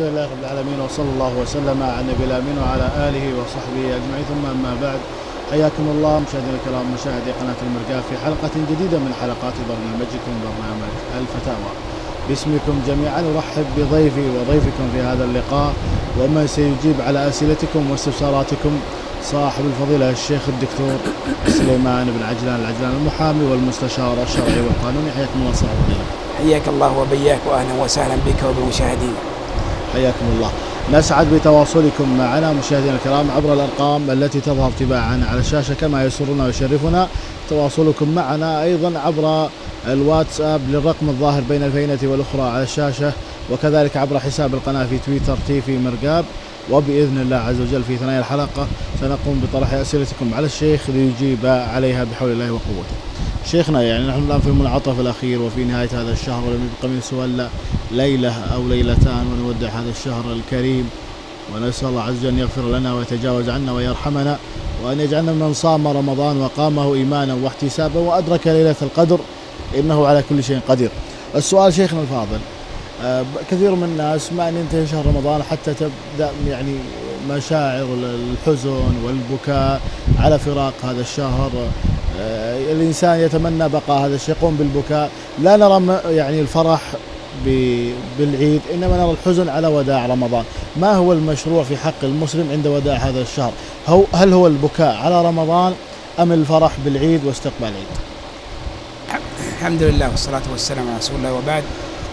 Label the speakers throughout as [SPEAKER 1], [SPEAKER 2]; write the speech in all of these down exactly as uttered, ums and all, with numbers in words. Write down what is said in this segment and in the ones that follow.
[SPEAKER 1] الحمد لله رب العالمين، وصلى الله وسلم على نبي الأمين وعلى آله وصحبه أجمعين، ثم أما بعد. حياكم الله مشاهدينا الكرام، مشاهدي قناة المرقاة في حلقة جديدة من حلقات برنامجكم برنامج الفتاوى. باسمكم جميعا أرحب بضيفي وضيفكم في هذا اللقاء، ومن سيجيب على أسئلتكم واستفساراتكم صاحب الفضيلة الشيخ الدكتور سليمان بن عجلان العجلان، المحامي والمستشار الشرعي والقانوني. حياكم الله صاحب الفضيلة.
[SPEAKER 2] حياك الله وبياك، وأهلا وسهلا بك وبالمشاهدين.
[SPEAKER 1] حياكم الله. نسعد بتواصلكم معنا مشاهدينا الكرام عبر الأرقام التي تظهر تباعا على الشاشة، كما يسرنا ويشرفنا تواصلكم معنا أيضا عبر الواتساب للرقم الظاهر بين الفينة والأخرى على الشاشة، وكذلك عبر حساب القناة في تويتر تيفي مرقاب. وبإذن الله عز وجل في ثنايا الحلقة سنقوم بطرح أسئلتكم على الشيخ ليجيب عليها بحول الله وقوته. شيخنا، يعني نحن الآن في المنعطف الأخير وفي نهاية هذا الشهر، ولم يبقى من سوى ليلة أو ليلتان ونودع هذا الشهر الكريم، ونسأل الله عز وجل أن يغفر لنا ويتجاوز عنا ويرحمنا، وأن يجعلنا من صام رمضان وقامه إيمانا واحتسابا وأدرك ليلة القدر، إنه على كل شيء قدير. السؤال شيخنا الفاضل، كثير من الناس ما أن ينتهي شهر رمضان حتى تبدأ يعني مشاعر الحزن والبكاء على فراق هذا الشهر. الإنسان يتمنى بقاء هذا الشيء، يقوم بالبكاء، لا نرى يعني الفرح بالعيد، إنما نرى الحزن على وداع رمضان. ما هو المشروع في حق المسلم عند وداع هذا الشهر؟ هل هو البكاء على رمضان أم الفرح بالعيد واستقبال العيد؟
[SPEAKER 2] الحمد لله والصلاة والسلام على رسول الله، وبعد.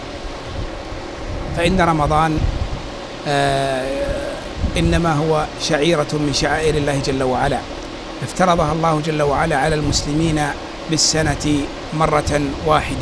[SPEAKER 2] فإن رمضان آه إنما هو شعيرة من شعائر الله جل وعلا، افترضها الله جل وعلا على المسلمين بالسنة مرة واحدة.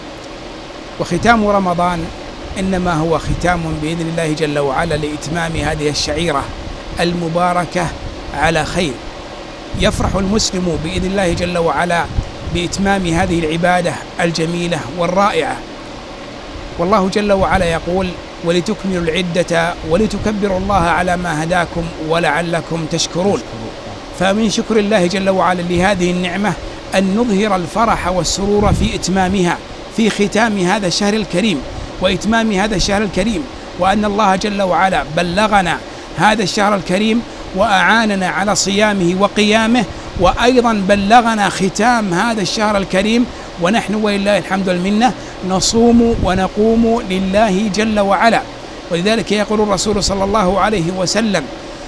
[SPEAKER 2] وختام رمضان إنما هو ختام بإذن الله جل وعلا لإتمام هذه الشعيرة المباركة على خير. يفرح المسلم بإذن الله جل وعلا بإتمام هذه العبادة الجميلة والرائعة. والله جل وعلا يقول: ولتكملوا العدة ولتكبروا الله على ما هداكم ولعلكم تشكرون. فمن شكر الله جل وعلا لهذه النعمة أن نظهر الفرح والسرور في إتمامها، في ختام هذا الشهر الكريم وإتمام هذا الشهر الكريم، وأن الله جل وعلا بلغنا هذا الشهر الكريم وأعاننا على صيامه وقيامه، وأيضا بلغنا ختام هذا الشهر الكريم ونحن ولله الحمد والمنة نصوم ونقوم لله جل وعلا. ولذلك يقول الرسول صلى الله عليه وسلم: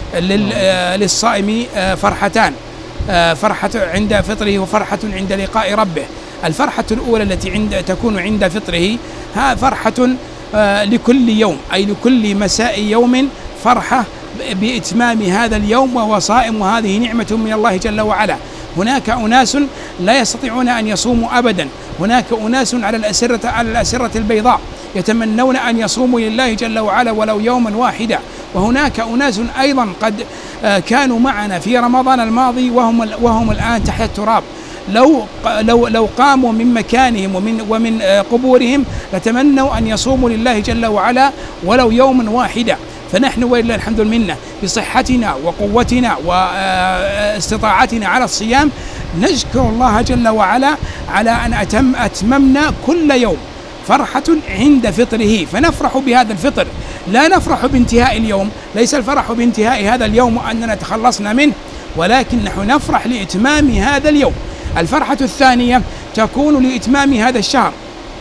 [SPEAKER 2] للصائم فرحتان، فرحة عند فطره وفرحة عند لقاء ربه. الفرحة الأولى التي عند تكون عند فطره ها فرحة لكل يوم، أي لكل مساء يوم فرحة بإتمام هذا اليوم وهو صائم، وهذه نعمة من الله جل وعلا. هناك أناس لا يستطيعون أن يصوموا أبدا، هناك أناس على الأسرة على الأسرة البيضاء يتمنون أن يصوموا لله جل وعلا ولو يوما واحدا. وهناك أناس أيضا قد كانوا معنا في رمضان الماضي وهم وهم الآن تحت التراب، لو لو لو قاموا من مكانهم ومن ومن قبورهم لتمنوا أن يصوموا لله جل وعلا ولو يوما واحدا. فنحن ولله الحمد والمنة بصحتنا وقوتنا واستطاعتنا على الصيام نشكر الله جل وعلا على أن أتم أتممنا كل يوم فرحة عند فطره، فنفرح بهذا الفطر، لا نفرح بانتهاء اليوم. ليس الفرح بانتهاء هذا اليوم وأننا تخلصنا منه، ولكن نحن نفرح لإتمام هذا اليوم. الفرحة الثانية تكون لإتمام هذا الشهر،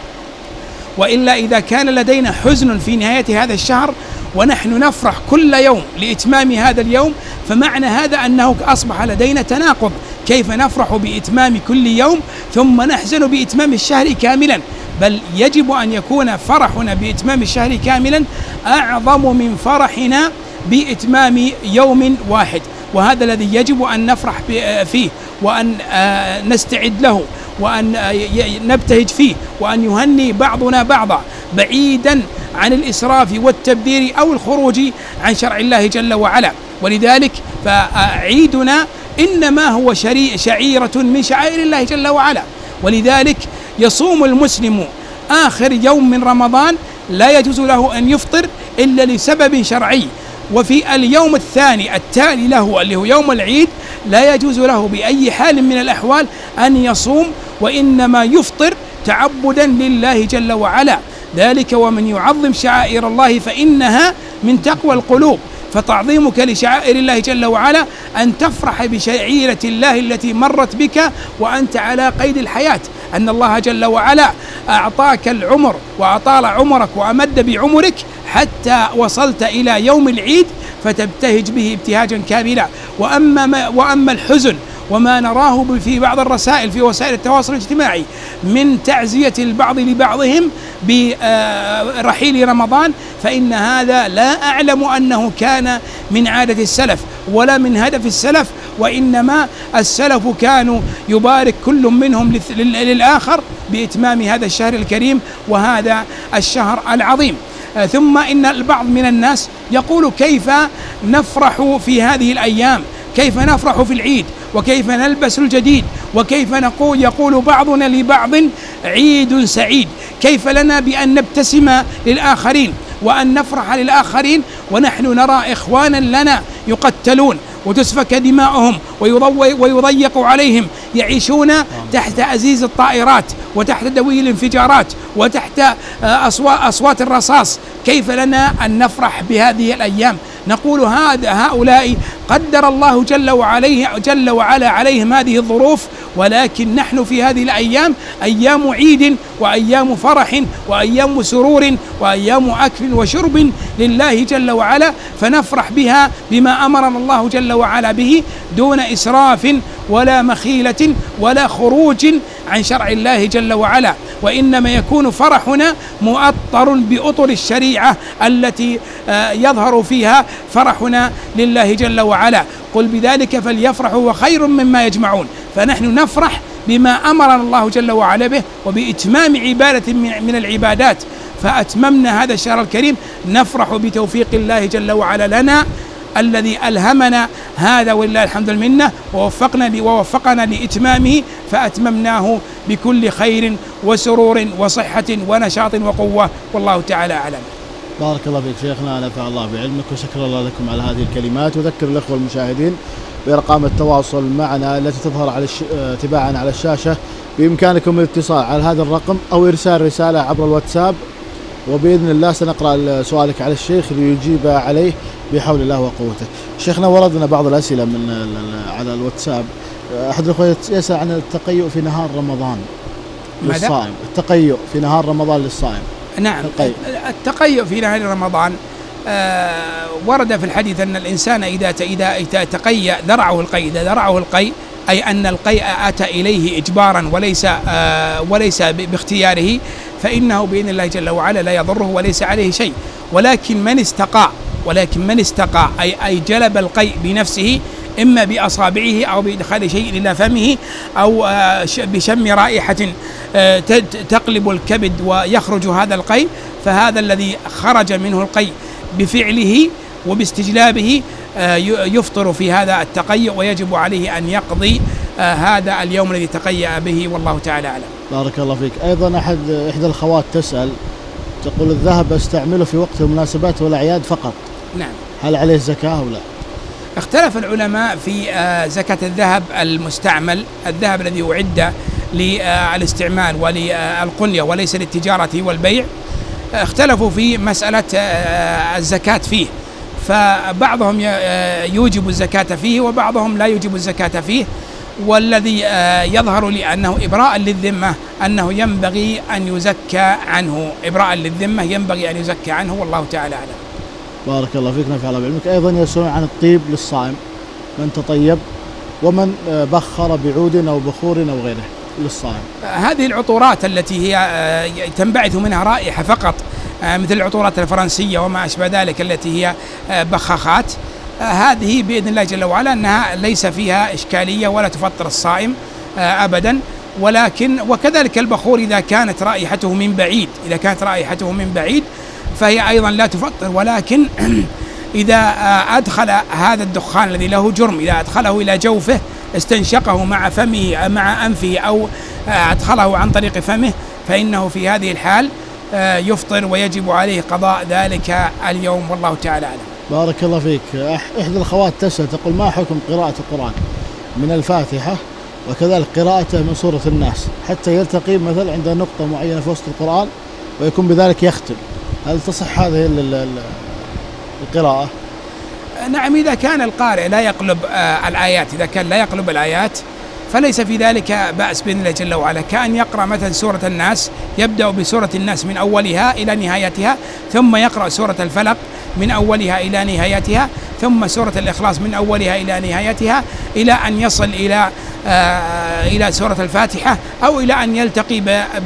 [SPEAKER 2] وإلا إذا كان لدينا حزن في نهاية هذا الشهر ونحن نفرح كل يوم لإتمام هذا اليوم، فمعنى هذا أنه أصبح لدينا تناقض. كيف نفرح بإتمام كل يوم ثم نحزن بإتمام الشهر كاملا؟ بل يجب أن يكون فرحنا بإتمام الشهر كاملا أعظم من فرحنا بإتمام يوم واحد، وهذا الذي يجب أن نفرح فيه وأن نستعد له وأن نبتهج فيه وأن يهني بعضنا بعضا، بعيدا عن الإسراف والتبذير أو الخروج عن شرع الله جل وعلا. ولذلك فعيدنا إنما هو شعيرة من شعائر الله جل وعلا. ولذلك يصوم المسلم آخر يوم من رمضان، لا يجوز له أن يفطر إلا لسبب شرعي. وفي اليوم الثاني التالي له اللي هو يوم العيد لا يجوز له بأي حال من الأحوال أن يصوم، وإنما يفطر تعبدا لله جل وعلا. ذلك ومن يعظم شعائر الله فإنها من تقوى القلوب. فتعظيمك لشعائر الله جل وعلا أن تفرح بشعيرة الله التي مرت بك وأنت على قيد الحياة، أن الله جل وعلا أعطاك العمر وأطال عمرك وأمد بعمرك حتى وصلت إلى يوم العيد فتبتهج به ابتهاجا كاملا. وأما, وأما الحزن وما نراه في بعض الرسائل في وسائل التواصل الاجتماعي من تعزية البعض لبعضهم برحيل رمضان، فإن هذا لا أعلم أنه كان من عادة السلف ولا من هدف السلف، وإنما السلف كانوا يبارك كل منهم للآخر بإتمام هذا الشهر الكريم وهذا الشهر العظيم. ثم إن البعض من الناس يقول كيف نفرح في هذه الأيام، كيف نفرح في العيد، وكيف نلبس الجديد، وكيف نقول يقول بعضنا لبعض عيد سعيد، كيف لنا بأن نبتسم للآخرين وأن نفرح للآخرين ونحن نرى إخوانا لنا يقتلون وتسفك دماؤهم ويضيق عليهم، يعيشون تحت أزيز الطائرات وتحت دوي الانفجارات وتحت أصوات الرصاص. كيف لنا أن نفرح بهذه الأيام؟ نقول هذا هؤلاء قدر الله جل وعلا جل وعلا عليهم هذه الظروف، ولكن نحن في هذه الأيام أيام عيد وأيام فرح وأيام سرور وأيام أكل وشرب لله جل وعلا، فنفرح بها بما أمرنا الله جل وعلا به دون إسراف ولا مخيلة ولا خروج عن شرع الله جل وعلا، وإنما يكون فرحنا مؤطر بأطر الشريعة التي يظهر فيها فرحنا لله جل وعلا. قل بذلك فليفرحوا وخير مما يجمعون. فنحن نفرح بما أمرنا الله جل وعلا به وبإتمام عبادة من العبادات، فأتممنا هذا الشهر الكريم نفرح بتوفيق الله جل وعلا لنا الذي ألهمنا هذا ولله الحمد المنة ووفقنا ووفقنا لإتمامه، فأتممناه بكل خير وسرور وصحة ونشاط وقوة، والله تعالى أعلم.
[SPEAKER 1] بارك الله فيك شيخنا، نفع الله بعلمك وشكر الله لكم على هذه الكلمات. وذكر الأخوة المشاهدين بأرقام التواصل معنا التي تظهر على الش... تباعا على الشاشة، بإمكانكم الاتصال على هذا الرقم أو إرسال رسالة عبر الواتساب، وبإذن الله سنقرأ سؤالك على الشيخ ليجيب عليه بحول الله وقوته. شيخنا وردنا بعض الأسئلة من على الواتساب. أحد الأخوة يسأل عن التقيؤ في نهار رمضان للصائم. التقيؤ في نهار رمضان للصائم.
[SPEAKER 2] نعم، التقيؤ في نهار رمضان آه ورد في الحديث أن الإنسان إذا إذا تقيأ ذرعه القيء، إذا ذرعه القيء أي أن القيء أتى إليه إجبارا وليس آه وليس باختياره، فإنه بإذن الله جل وعلا لا يضره وليس عليه شيء. ولكن من استقى ولكن من استقى أي أي جلب القيء بنفسه، إما بأصابعه أو بإدخال شيء إلى فمه أو آه بشم رائحة آه تقلب الكبد ويخرج هذا القيء، فهذا الذي خرج منه القيء بفعله وباستجلابه آه يفطر في هذا التقيؤ، ويجب عليه أن يقضي آه هذا اليوم الذي تقيأ به، والله تعالى أعلم.
[SPEAKER 1] بارك الله فيك. أيضا أحد إحدى الأخوات تسأل تقول الذهب أستعمله في وقت المناسبات والأعياد فقط،
[SPEAKER 2] نعم،
[SPEAKER 1] هل عليه زكاة أو لا؟
[SPEAKER 2] اختلف العلماء في آه زكاة الذهب المستعمل، الذهب الذي أعد للاستعمال وللقنية وليس للتجارة والبيع، اختلفوا في مسألة الزكاة فيه، فبعضهم يوجب الزكاة فيه وبعضهم لا يوجب الزكاة فيه. والذي يظهر لي أنه إبراء للذمة أنه ينبغي أن يزكى عنه، إبراء للذمة ينبغي أن يزكى عنه، والله تعالى أعلم.
[SPEAKER 1] بارك الله فيك، نفع الله بعلمك. أيضا يسألون عن الطيب للصائم، من تطيب ومن بخر بعود أو بخور أو غيره للصائم.
[SPEAKER 2] هذه العطورات التي هي تنبعث منها رائحة فقط، مثل العطورات الفرنسية وما أشبه ذلك التي هي بخاخات، هذه بإذن الله جل وعلا أنها ليس فيها إشكالية ولا تفطر الصائم أبدا. ولكن وكذلك البخور إذا كانت رائحته من بعيد، إذا كانت رائحته من بعيد فهي أيضا لا تفطر. ولكن إذا أدخل هذا الدخان الذي له جرم، إذا أدخله إلى جوفه استنشقه مع فمه مع أنفه أو أدخله عن طريق فمه، فإنه في هذه الحال يفطر ويجب عليه قضاء ذلك اليوم، والله تعالى أعلم.
[SPEAKER 1] بارك الله فيك. إحدى الأخوات تسأل تقول ما حكم قراءة القرآن من الفاتحة وكذلك قراءته من سورة الناس حتى يلتقي مثل عند نقطة معينة في وسط القرآن ويكون بذلك يختم، هل تصح هذه القراءة؟
[SPEAKER 2] نعم، إذا كان القارئ لا يقلب آه الآيات، إذا كان لا يقلب الآيات فليس في ذلك بأس بإذن الله جل وعلا، كأن يقرأ مثلا سورة الناس، يبدأ بسورة الناس من أولها إلى نهايتها، ثم يقرأ سورة الفلق من أولها إلى نهايتها، ثم سورة الإخلاص من أولها إلى نهايتها، إلى أن يصل إلى آه إلى سورة الفاتحة، أو إلى أن يلتقي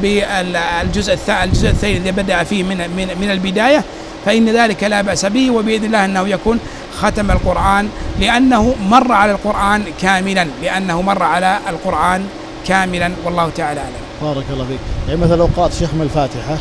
[SPEAKER 2] بالجزء الجزء الثاني الذي بدأ فيه من من من البداية، فإن ذلك لا بأس به، وبإذن الله أنه يكون ختم القرآن، لأنه مر على القرآن كاملا، لأنه مر على القرآن كاملا، والله تعالى أعلم.
[SPEAKER 1] بارك الله فيك. يعني مثلا لو قرأت شيخ من الفاتحة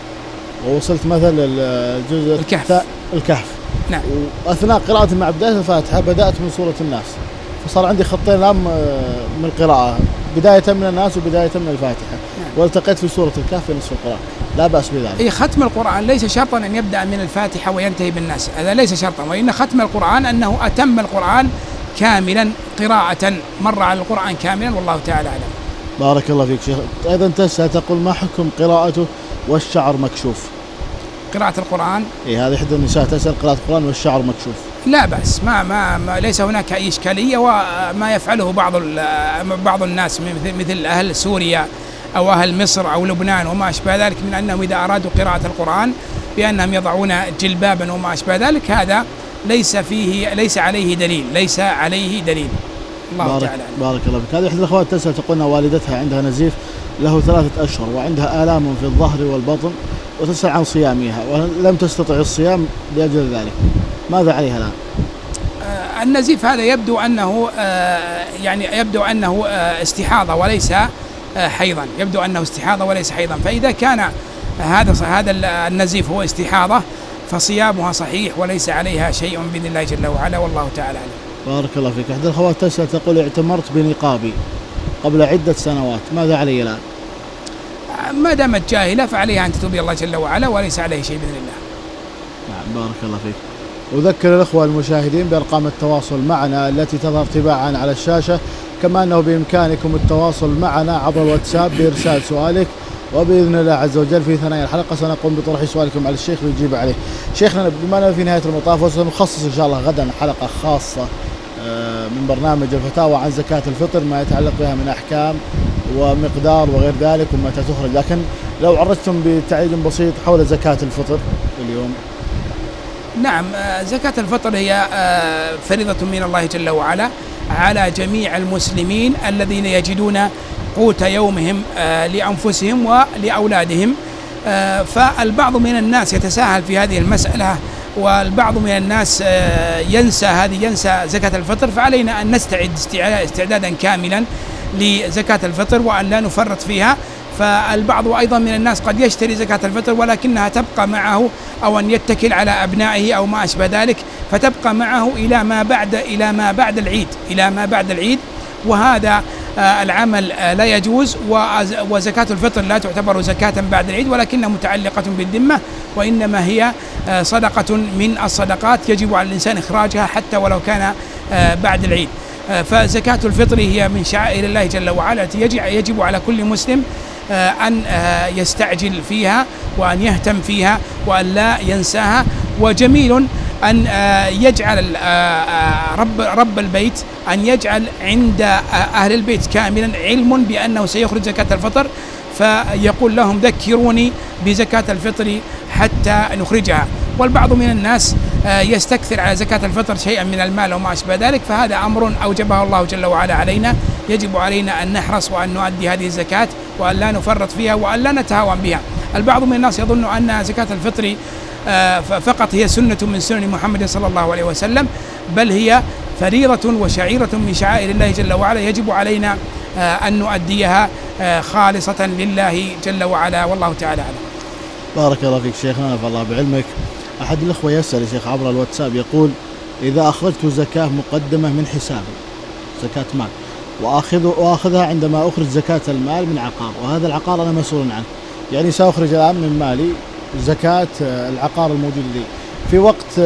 [SPEAKER 1] ووصلت مثلا الجزء
[SPEAKER 2] الكهف
[SPEAKER 1] الكهف
[SPEAKER 2] نعم،
[SPEAKER 1] وأثناء قراءة مع بداية الفاتحة بدأت من سورة الناس، فصار عندي خطين الآن من القراءة، بداية من الناس وبداية من الفاتحة، نعم. والتقيت في سورة الكهف في نصف القراءة، لا بأس بذلك.
[SPEAKER 2] إيه، ختم القرآن ليس شرطا أن يبدأ من الفاتحة وينتهي بالناس، هذا ليس شرطا، وإن ختم القرآن أنه أتم القرآن كاملا قراءة، مر على القرآن كاملا، والله تعالى أعلم.
[SPEAKER 1] بارك الله فيك شيخ. أيضا تسأل تقول ما حكم قراءته والشعر مكشوف؟
[SPEAKER 2] قراءة القرآن،
[SPEAKER 1] إيه، هذه إحدى النساء تسأل قراءة القرآن والشعر مكشوف.
[SPEAKER 2] لا بأس، ما, ما, ما ليس هناك أي إشكالية، وما يفعله بعض بعض الناس مثل أهل سوريا أو أهل مصر أو لبنان وما أشبه ذلك، من أنهم إذا أرادوا قراءة القرآن بأنهم يضعون جلبابا وما أشبه ذلك، هذا ليس فيه ليس عليه دليل، ليس عليه دليل، الله
[SPEAKER 1] بارك
[SPEAKER 2] تعالى.
[SPEAKER 1] بارك الله فيك. هذه إحدى الأخوات تسأل تقول والدتها عندها نزيف له ثلاثة أشهر وعندها آلام في الظهر والبطن، وتسأل عن صيامها ولم تستطع الصيام لأجل ذلك، ماذا عليها الآن؟
[SPEAKER 2] آه النزيف هذا يبدو أنه آه يعني يبدو أنه آه استحاضة وليس آه حيضا، يبدو أنه استحاضة وليس حيضا، فإذا كان هذا هذا النزيف هو استحاضة فصيامها صحيح وليس عليها شيء بإذن الله جل وعلا، والله تعالى أعلم.
[SPEAKER 1] بارك الله فيك. إحدى الأخوات تسأل تقول اعتمرت بنقابي قبل عدة سنوات، ماذا علي الآن؟
[SPEAKER 2] ما دامت جاهلة فعليها أن تتوب الله جل وعلا وليس عليه شيء بإذن الله.
[SPEAKER 1] نعم، بارك الله فيك. أذكر الأخوة المشاهدين بأرقام التواصل معنا التي تظهر تباعا على الشاشة، كما أنه بإمكانكم التواصل معنا عبر الواتساب بإرسال سؤالك، وبإذن الله عز وجل في ثنايا الحلقة سنقوم بطرح سؤالكم على الشيخ ليجيب عليه. شيخنا بما أننا في نهاية المطاف وسنخصص إن شاء الله غدا حلقة خاصة من برنامج الفتاوى عن زكاة الفطر، ما يتعلق بها من أحكام ومقدار وغير ذلك ومتى تخرج، لكن لو عرجتم بتعليق بسيط حول زكاة الفطر اليوم.
[SPEAKER 2] نعم، زكاة الفطر هي فريضة من الله جل وعلا على جميع المسلمين الذين يجدون قوت يومهم لأنفسهم ولأولادهم، فالبعض من الناس يتساهل في هذه المسألة، والبعض من الناس ينسى هذه ينسى زكاة الفطر، فعلينا أن نستعد استعدادا كاملا لزكاة الفطر وأن لا نفرط فيها. فالبعض أيضا من الناس قد يشتري زكاة الفطر ولكنها تبقى معه، أو أن يتكل على أبنائه أو ما أشبه ذلك، فتبقى معه إلى ما بعد إلى ما بعد العيد إلى ما بعد العيد وهذا العمل لا يجوز، وزكاة الفطر لا تعتبر زكاة بعد العيد ولكنها متعلقة بالذمة، وإنما هي صدقة من الصدقات يجب على الإنسان إخراجها حتى ولو كان بعد العيد. فزكاة الفطر هي من شعائر الله جل وعلا التي يجب على كل مسلم أن يستعجل فيها وأن يهتم فيها وأن لا ينساها. وجميل أن يجعل رب رب البيت أن يجعل عند أهل البيت كاملا علم بأنه سيخرج زكاة الفطر، فيقول لهم ذكروني بزكاة الفطر حتى نخرجها. والبعض من الناس يستكثر على زكاة الفطر شيئا من المال وما أشبه ذلك، فهذا أمر أوجبه الله جل وعلا علينا، يجب علينا أن نحرص وأن نؤدي هذه الزكاة وأن لا نفرط فيها وأن لا نتهاون بها. البعض من الناس يظن أن زكاة الفطر فقط هي سنة من سنن محمد صلى الله عليه وسلم، بل هي فريضة وشعيرة من شعائر الله جل وعلا يجب علينا أن نؤديها خالصة لله جل وعلا، والله تعالى أعلم.
[SPEAKER 1] بارك الله فيك شيخنا، نفع الله بعلمك. أحد الأخوة يسأل يا شيخ عبر الواتساب يقول إذا أخرجت زكاة مقدمة من حسابي زكاة مال وأخذ وأخذها عندما أخرج زكاة المال من عقار، وهذا العقار أنا مسؤول عنه، يعني سأخرج الآن من مالي زكاة العقار الموجود لي، في وقت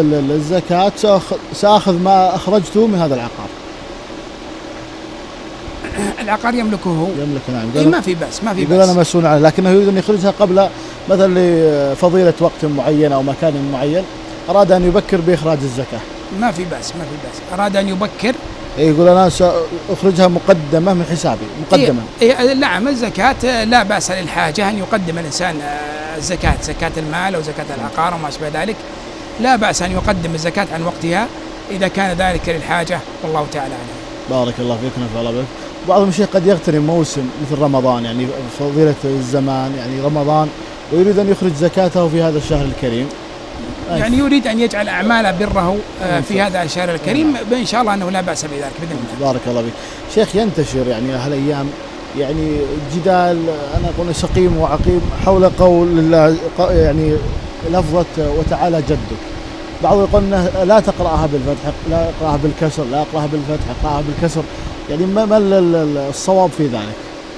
[SPEAKER 1] الزكاة سأخذ ما أخرجته من هذا العقار.
[SPEAKER 2] العقار يملكه هو.
[SPEAKER 1] يملك نعم.
[SPEAKER 2] إيه ما في بأس ما في بأس.
[SPEAKER 1] يقول أنا مسؤول عنه، لكنه يريد أن يخرجها قبل مثلا لفضيلة وقت معين أو مكان معين، أراد أن يبكر بإخراج الزكاة.
[SPEAKER 2] ما في بأس ما في بأس، أراد أن يبكر.
[SPEAKER 1] إيه يقول أنا سأخرجها مقدمة من حسابي مقدما.
[SPEAKER 2] إيه إيه نعم الزكاة لا بأس للحاجة أن يقدم الإنسان الزكاة، زكاة المال أو زكاة العقار وما شابه ذلك، لا بأس أن يقدم الزكاة عن وقتها إذا كان ذلك للحاجة، والله تعالى أعلم.
[SPEAKER 1] بارك الله فيك ونفع الله بك. بعض المشايخ قد يغتنم موسم مثل رمضان، يعني فضيلة الزمان يعني رمضان، ويريد أن يخرج زكاته في هذا الشهر الكريم،
[SPEAKER 2] يعني يريد أن يجعل أعمال بره في هذا الشهر الكريم، إن شاء الله أنه لا بأس بذلك بإذن الله.
[SPEAKER 1] بارك الله فيك. شيخ ينتشر يعني هالأيام يعني جدال أنا أقول سقيم وعقيم حول قول الله يعني لفظة وتعالى جدك. بعض يقول لا تقرأها بالفتح، لا اقرأها بالكسر، لا اقرأها بالفتح، اقرأها بالكسر، يعني ما ما الصواب في ذلك؟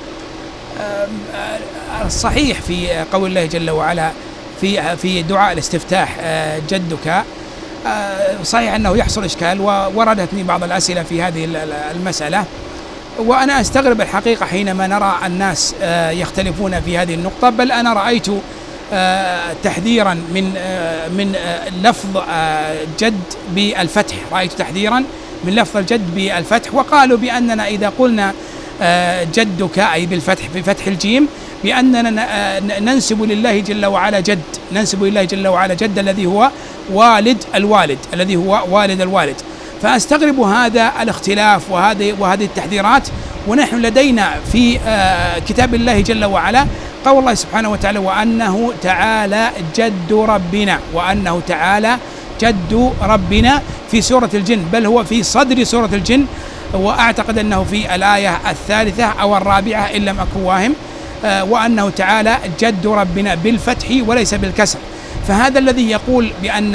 [SPEAKER 2] الصحيح في قول الله جل وعلا في في دعاء الاستفتاح جدك، صحيح أنه يحصل إشكال، ووردتني بعض الأسئلة في هذه المسألة، وأنا أستغرب الحقيقة حينما نرى الناس يختلفون في هذه النقطة، بل أنا رأيت تحذيرا من من لفظ جد بالفتح، رأيت تحذيرا من لفظ الجد بالفتح، وقالوا بأننا إذا قلنا جدك أي بالفتح بفتح الجيم بأننا ننسب لله جل وعلا جد، ننسب لله جل وعلا جد الذي هو والد الوالد، الذي هو والد الوالد. فأستغرب هذا الاختلاف وهذه وهذه التحذيرات، ونحن لدينا في كتاب الله جل وعلا قول الله سبحانه وتعالى وأنه تعالى جد ربنا، وأنه تعالى جد ربنا في سورة الجن، بل هو في صدر سورة الجن، وأعتقد أنه في الآية الثالثة أو الرابعة إن لم أكن واهم، وأنه تعالى جد ربنا بالفتح وليس بالكسر. فهذا الذي يقول بأن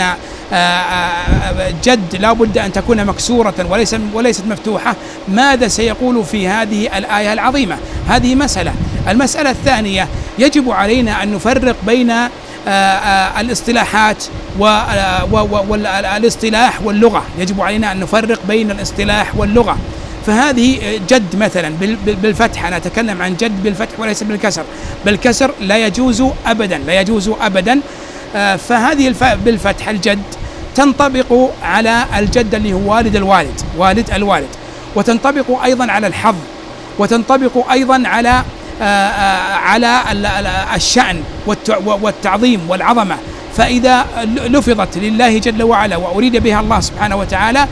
[SPEAKER 2] جد لا بد أن تكون مكسورة وليس وليست مفتوحة، ماذا سيقول في هذه الآية العظيمة؟ هذه مسألة. المسألة الثانية، يجب علينا أن نفرق بين الاصطلاحات والاصطلاح واللغة، يجب علينا أن نفرق بين الاصطلاح واللغة. فهذه جد مثلا بالفتح، أنا أتكلم عن جد بالفتح وليس بالكسر، بالكسر لا يجوز أبدا، لا يجوز أبدا. فهذه بالفتح الجد تنطبق على الجد اللي هو والد الوالد، والد الوالد، وتنطبق أيضا على الحظ، وتنطبق أيضا على على الشأن والتعظيم والعظمة. فإذا لفظت لله جل وعلا وأريد بها الله سبحانه وتعالى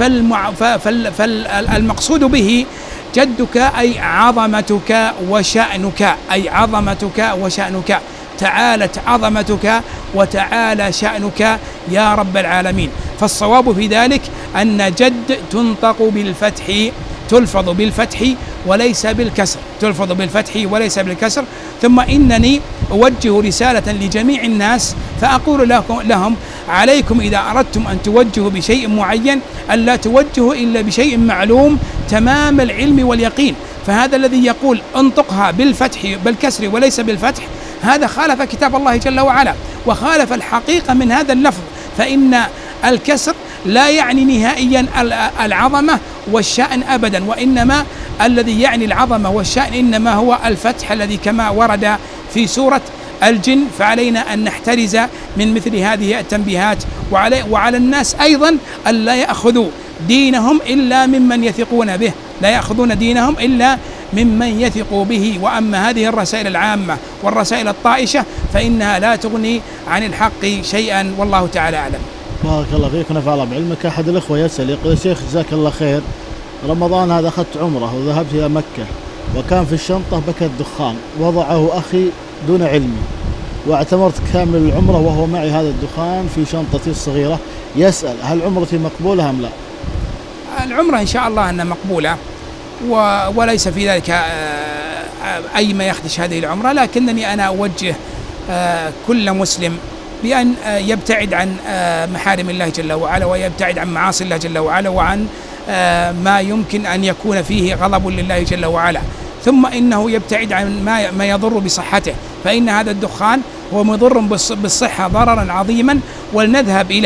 [SPEAKER 2] فالمقصود به جدك أي عظمتك وشأنك، أي عظمتك وشأنك، تعالت عظمتك وتعالى شأنك يا رب العالمين. فالصواب في ذلك أن جد تنطق بالفتح، تلفظ بالفتح وليس بالكسر، تلفظ بالفتح وليس بالكسر. ثم إنني أوجه رسالة لجميع الناس فأقول لهم عليكم إذا أردتم أن توجهوا بشيء معين ألا توجهوا إلا بشيء معلوم تمام العلم واليقين. فهذا الذي يقول انطقها بالفتح بالكسر وليس بالفتح، هذا خالف كتاب الله جل وعلا وخالف الحقيقة من هذا اللفظ، فإن الكسر لا يعني نهائيا العظمة والشأن أبدا، وإنما الذي يعني العظمة والشأن إنما هو الفتح الذي كما ورد في سورة الجن. فعلينا أن نحترز من مثل هذه التنبيهات، وعلى, وعلى الناس أيضا ألا يأخذوا دينهم إلا ممن يثقون به، لا يأخذون دينهم إلا ممن يثقوا به. وأما هذه الرسائل العامة والرسائل الطائشة فإنها لا تغني عن الحق شيئا، والله تعالى أعلم.
[SPEAKER 1] بارك الله فيك ونفع الله بعلمك. أحد الأخوة يسأل يقول يا شيخ جزاك الله خير، رمضان هذا أخذت عمره وذهبت إلى مكة وكان في الشنطة بكت دخان وضعه أخي دون علمي واعتمرت كامل العمرة وهو معي هذا الدخان في شنطتي الصغيرة، يسأل هل عمرتي مقبولة أم لا؟
[SPEAKER 2] العمرة إن شاء الله أنها مقبولة وليس في ذلك أي ما يخدش هذه العمرة، لكنني أنا أوجه كل مسلم بأن يبتعد عن محارم الله جل وعلا ويبتعد عن معاصي الله جل وعلا وعن ما يمكن أن يكون فيه غضب لله جل وعلا. ثم إنه يبتعد عن ما ما يضر بصحته، فإن هذا الدخان هو مضر بالصحة ضررا عظيما. ولنذهب إلى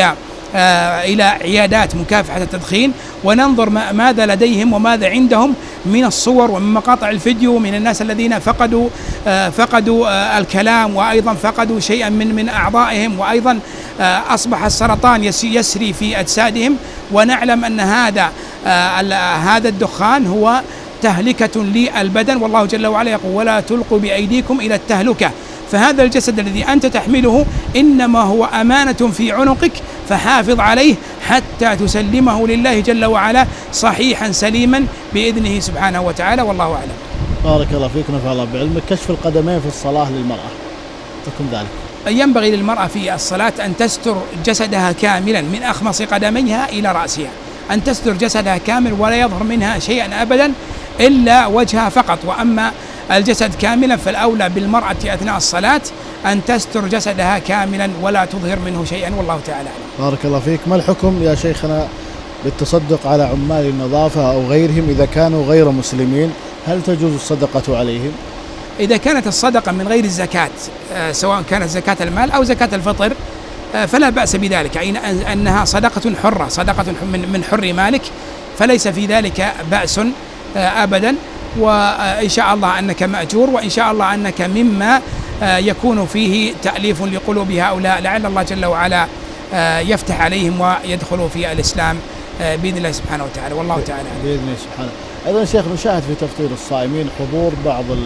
[SPEAKER 2] إلى عيادات مكافحة التدخين، وننظر ماذا لديهم وماذا عندهم من الصور ومن مقاطع الفيديو من الناس الذين فقدوا فقدوا الكلام، وأيضا فقدوا شيئا من من أعضائهم، وأيضا أصبح السرطان يسري في أجسادهم. ونعلم أن هذا هذا الدخان هو تهلكة للبدن، والله جل وعلا يقول: ولا تلقوا بأيديكم إلى التهلكة. فهذا الجسد الذي أنت تحمله إنما هو أمانة في عنقك، فحافظ عليه حتى تسلمه لله جل وعلا صحيحا سليما بإذنه سبحانه وتعالى، والله أعلم.
[SPEAKER 1] بارك الله فيك ونفع الله بعلمك. كشف القدمين في الصلاة للمرأة تكون ذلك؟
[SPEAKER 2] ينبغي للمرأة في الصلاة أن تستر جسدها كاملا من أخمص قدميها إلى رأسها، أن تستر جسدها كامل ولا يظهر منها شيئا أبدا إلا وجهها فقط. وأما الجسد كاملا فالأولى بالمرأة أثناء الصلاة أن تستر جسدها كاملا ولا تظهر منه شيئا، والله تعالى أعلم.
[SPEAKER 1] بارك الله فيك. ما الحكم يا شيخنا بالتصدق على عمال النظافة أو غيرهم إذا كانوا غير مسلمين؟ هل تجوز الصدقة عليهم؟
[SPEAKER 2] إذا كانت الصدقة من غير الزكاة، سواء كانت زكاة المال أو زكاة الفطر، فلا بأس بذلك، أي أنها صدقة حرة، صدقة من حر مالك، فليس في ذلك بأس أبدا. وإن شاء الله أنك مأجور، وإن شاء الله أنك مما يكون فيه تأليف لقلوب هؤلاء، لعل الله جل وعلا يفتح عليهم ويدخلوا في الإسلام بإذن الله سبحانه وتعالى، والله تعالى
[SPEAKER 1] بإذن الله سبحانه. أيضا شيخ، نشاهد في تفطير الصائمين حضور بعض ال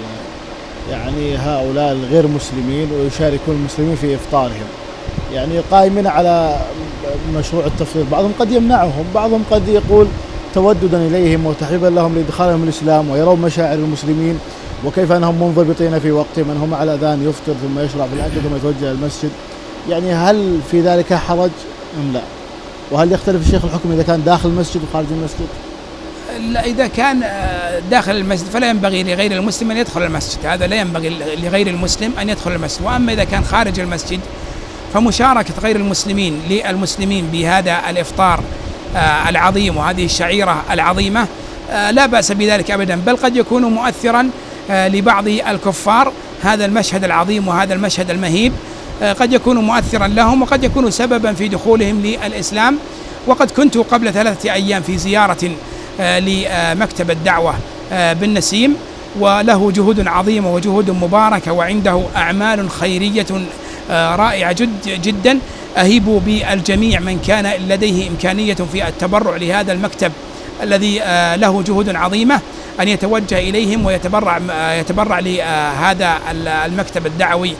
[SPEAKER 1] يعني هؤلاء الغير مسلمين ويشاركون المسلمين في إفطارهم، يعني قائمين على مشروع التفطير. بعضهم قد يمنعهم، بعضهم قد يقول توددا إليهم وتحريبا لهم لإدخالهم الإسلام، ويرون مشاعر المسلمين وكيف أنهم منضبطين في وقتهم، من هم على أذان يفطر ثم يشرع في الأكل ثم يتوجه المسجد. يعني هل في ذلك حرج أم لا؟ وهل يختلف الشيخ الحكم إذا كان داخل المسجد وخارج المسجد؟
[SPEAKER 2] لا، إذا كان داخل المسجد فلا ينبغي لغير المسلم أن يدخل المسجد، هذا لا ينبغي لغير المسلم أن يدخل المسجد. وأما إذا كان خارج المسجد فمشاركة غير المسلمين للمسلمين بهذا الإفطار العظيم وهذه الشعيرة العظيمة لا بأس بذلك أبدا، بل قد يكون مؤثرا لبعض الكفار. هذا المشهد العظيم وهذا المشهد المهيب قد يكون مؤثرا لهم، وقد يكون سببا في دخولهم للإسلام. وقد كنت قبل ثلاثة أيام في زيارة لمكتب الدعوة بالنسيم، وله جهود عظيمة وجهود مباركة، وعنده أعمال خيرية رائعة جد جدا. أهيب بالجميع من كان لديه إمكانية في التبرع لهذا المكتب الذي له جهود عظيمة أن يتوجه إليهم ويتبرع يتبرع لهذا المكتب الدعوي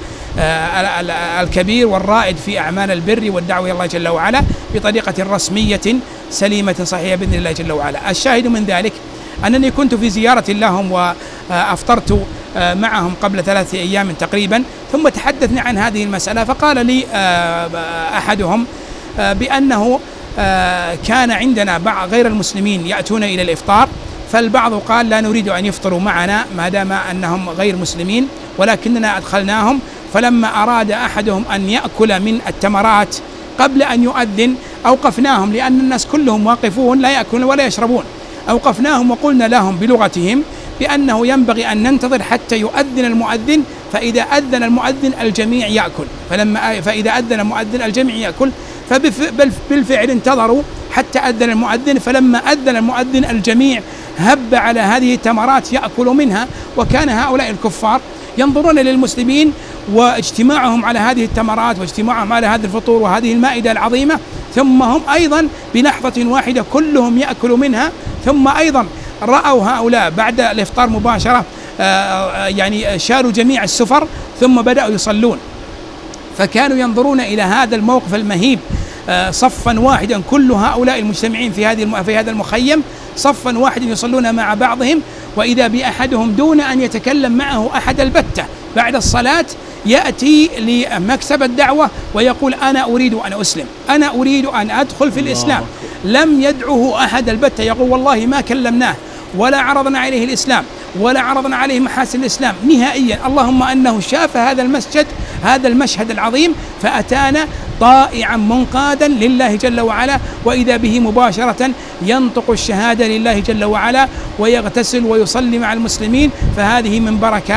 [SPEAKER 2] الكبير والرائد في أعمال البر والدعوة إلى الله جل وعلا بطريقة رسمية سليمة صحيحة بإذن الله جل وعلا. الشاهد من ذلك أنني كنت في زيارة لهم وأفطرت معهم قبل ثلاثة أيام تقريبا، ثم تحدثنا عن هذه المسألة، فقال لي أحدهم بأنه كان عندنا بعض غير المسلمين يأتون إلى الإفطار، فالبعض قال لا نريد أن يفطروا معنا ما دام أنهم غير مسلمين، ولكننا أدخلناهم، فلما أراد أحدهم أن يأكل من التمرات قبل أن يؤذن أوقفناهم، لأن الناس كلهم واقفون لا يأكلون ولا يشربون، أوقفناهم وقلنا لهم بلغتهم بأنه ينبغي أن ننتظر حتى يؤذن المؤذن، فإذا أذن المؤذن الجميع يأكل، فلما فإذا أذن المؤذن الجميع يأكل، فبالفعل انتظروا حتى أذن المؤذن، فلما أذن المؤذن الجميع هب على هذه التمرات يأكل منها. وكان هؤلاء الكفار ينظرون للمسلمين واجتماعهم على هذه التمرات واجتماعهم على هذا الفطور وهذه المائدة العظيمة، ثم هم أيضا بلحظة واحدة كلهم يأكلوا منها، ثم أيضا رأوا هؤلاء بعد الإفطار مباشرة يعني شالوا جميع السفر ثم بدأوا يصلون، فكانوا ينظرون إلى هذا الموقف المهيب صفا واحدا، كل هؤلاء المجتمعين في هذه في هذا المخيم صفا واحدا يصلون مع بعضهم، وإذا بأحدهم دون أن يتكلم معه أحد البتة بعد الصلاة يأتي لمكتب الدعوة ويقول أنا أريد أن أسلم، أنا أريد أن أدخل في الإسلام. لم يدعوه أحد البتة، يقول والله ما كلمناه ولا عرضنا عليه الإسلام ولا عرضنا عليه محاسن الإسلام نهائيا، اللهم أنه شاف هذا المسجد هذا المشهد العظيم فأتانا طائعا منقادا لله جل وعلا، وإذا به مباشرة ينطق الشهادة لله جل وعلا ويغتسل ويصلي مع المسلمين. فهذه من بركات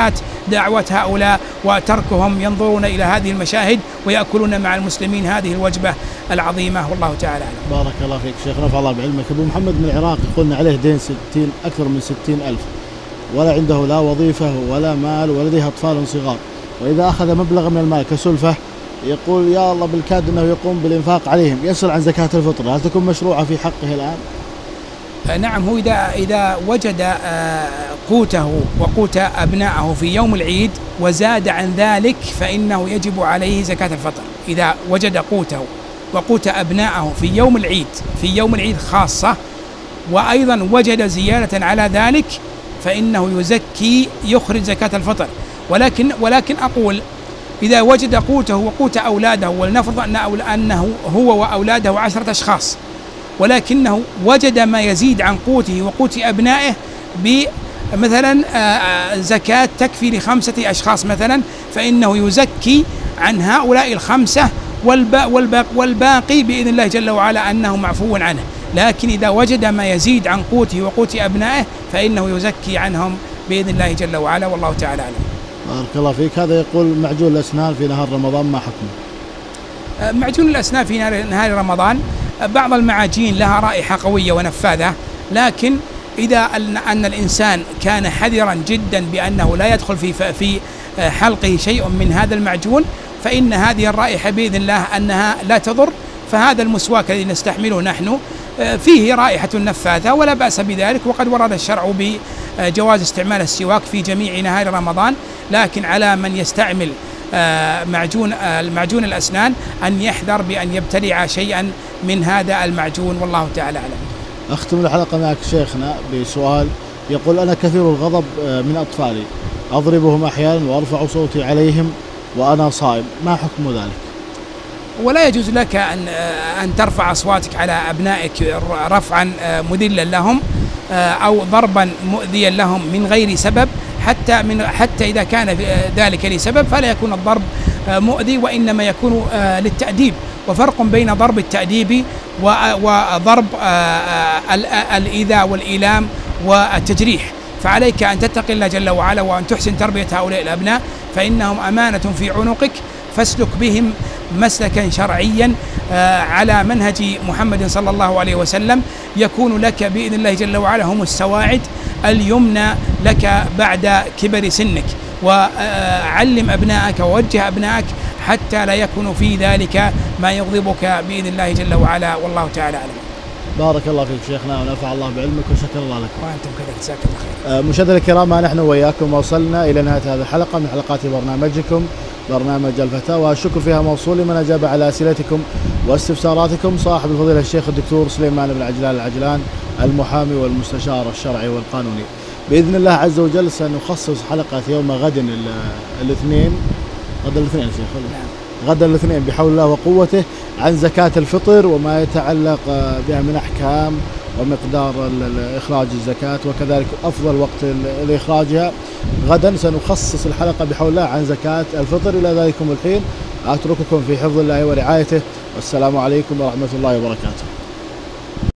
[SPEAKER 2] دعوة هؤلاء وتركهم ينظرون إلى هذه المشاهد ويأكلون مع المسلمين هذه الوجبة العظيمة، والله تعالى أعلم.
[SPEAKER 1] بارك الله فيك شيخ، نفع الله بعلمك. أبو محمد من العراق قلنا عليه دين ستين أكثر من ستين ألف، ولا عنده لا وظيفة ولا مال ولديه أطفال صغار، وإذا أخذ مبلغ من المال كسلفة يقول يا الله بالكاد أنه يقوم بالإنفاق عليهم، يسأل عن زكاة الفطر، هل تكون مشروعة في حقه الآن؟
[SPEAKER 2] نعم، هو إذا إذا وجد قوته وقوت أبنائه في يوم العيد وزاد عن ذلك فإنه يجب عليه زكاة الفطر. إذا وجد قوته وقوت أبنائه في يوم العيد في يوم العيد خاصة، وأيضا وجد زيادة على ذلك، فإنه يزكي يخرج زكاة الفطر. ولكن ولكن أقول إذا وجد قوته وقوت أولاده، ولنفرض أنه هو وأولاده عشرة أشخاص، ولكنه وجد ما يزيد عن قوته وقوت أبنائه بمثلا زكاة تكفي لخمسة أشخاص مثلا، فإنه يزكي عن هؤلاء الخمسة، والباقي بإذن الله جل وعلا أنه معفو عنه. لكن إذا وجد ما يزيد عن قوته وقوت أبنائه فإنه يزكي عنهم بإذن الله جل وعلا، والله تعالى أعلم.
[SPEAKER 1] بارك الله فيك. هذا يقول معجون الأسنان في نهار رمضان ما حكمه؟
[SPEAKER 2] معجون الأسنان في نهار رمضان بعض المعاجين لها رائحة قوية ونفاذة، لكن إذا أن الإنسان كان حذرا جدا بأنه لا يدخل في في حلقه شيء من هذا المعجون فإن هذه الرائحة بإذن الله أنها لا تضر. فهذا المسواك الذي نستحمله نحن فيه رائحة نفاذة ولا بأس بذلك، وقد ورد الشرع بجواز استعمال السواك في جميع نهار رمضان، لكن على من يستعمل معجون المعجون الأسنان أن يحذر بأن يبتلع شيئا من هذا المعجون، والله تعالى أعلم.
[SPEAKER 1] أختم الحلقة معك شيخنا بسؤال يقول أنا كثير الغضب من أطفالي، أضربهم أحيانا وأرفع صوتي عليهم وأنا صائم، ما حكم ذلك؟
[SPEAKER 2] ولا يجوز لك أن أن ترفع أصواتك على أبنائك رفعا مذلا لهم أو ضربا مؤذيا لهم من غير سبب، حتى من حتى إذا كان ذلك لسبب فلا يكون الضرب مؤذي، وإنما يكون للتأديب. وفرق بين ضرب التأديب وضرب الإيذاء والإيلام والتجريح. فعليك أن تتقي الله جل وعلا وأن تحسن تربية هؤلاء الأبناء، فإنهم أمانة في عنقك، فاسلك بهم مسلكا شرعيا على منهج محمد صلى الله عليه وسلم، يكون لك بإذن الله جل وعلا هم السواعد اليمنى لك بعد كبر سنك. وعلم أبنائك ووجه أبنائك حتى لا يكون في ذلك ما يغضبك بإذن الله جل وعلا، والله تعالى أعلم.
[SPEAKER 1] بارك الله فيك شيخنا ونفع الله بعلمك وشكر الله لك.
[SPEAKER 2] وأنتم كذلك، جزاك الله خير.
[SPEAKER 1] مشاهدينا الكرام، نحن وإياكم وصلنا إلى نهاية هذه الحلقة من حلقات برنامجكم برنامج الفتاوى. الشكر فيها موصول لمن أجاب على أسئلتكم واستفساراتكم، صاحب الفضيلة الشيخ الدكتور سليمان بن عجلان العجلان، المحامي والمستشار الشرعي والقانوني. بإذن الله عز وجل سنخصص حلقة يوم غد الاثنين غدا الاثنين غدا الاثنين بحول الله وقوته عن زكاة الفطر وما يتعلق بها من أحكام ومقدار إخراج الزكاة، وكذلك أفضل وقت لإخراجها. غدا سنخصص الحلقة بحول الله عن زكاة الفطر. إلى ذلكم الحين أترككم في حفظ الله ورعايته، والسلام عليكم ورحمة الله وبركاته.